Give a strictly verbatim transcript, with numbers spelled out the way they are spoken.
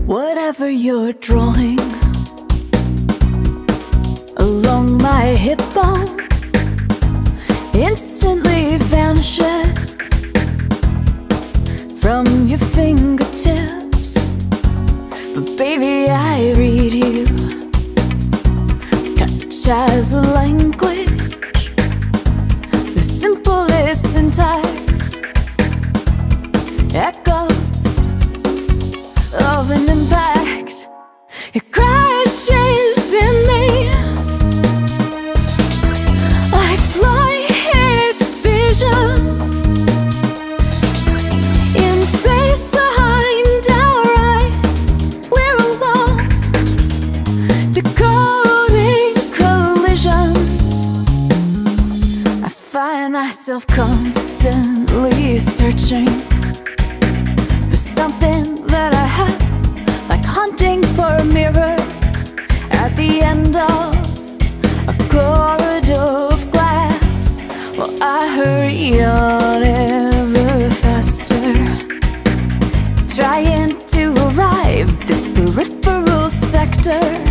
Whatever you're drawing along my hip bone instantly vanishes from your fingertips. But baby, I read you. Touch as a language, the simplest syntax, echoes of an impact. It crashes in me like light hits vision in space behind our eyes. We're alone, decoding collisions. I find myself constantly searching for something that I have, like hunting for a mirror at the end of a corridor of glass. Well, I hurry on ever faster, trying to arrive, this peripheral specter.